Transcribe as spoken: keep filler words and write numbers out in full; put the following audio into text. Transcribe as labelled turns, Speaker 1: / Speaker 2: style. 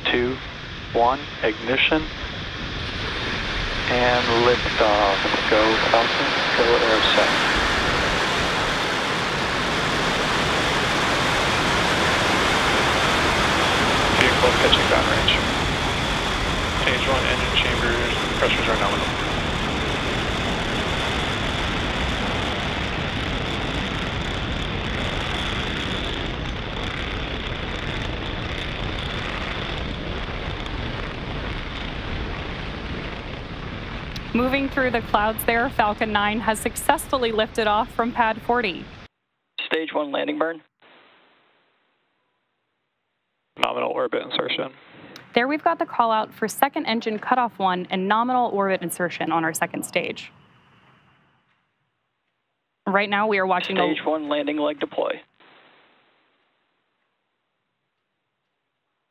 Speaker 1: two, one, ignition, and liftoff. Go Falcon, go ARABSAT.
Speaker 2: Vehicle pitching downrange. Stage one engine chambers, pressures are nominal.
Speaker 3: Moving through the clouds there, Falcon nine has successfully lifted off from pad forty.
Speaker 4: Stage one landing burn.
Speaker 2: Nominal orbit insertion.
Speaker 3: There we've got the call out for second engine cutoff one and nominal orbit insertion on our second stage. Right now we are watching
Speaker 4: Stage one landing leg deploy.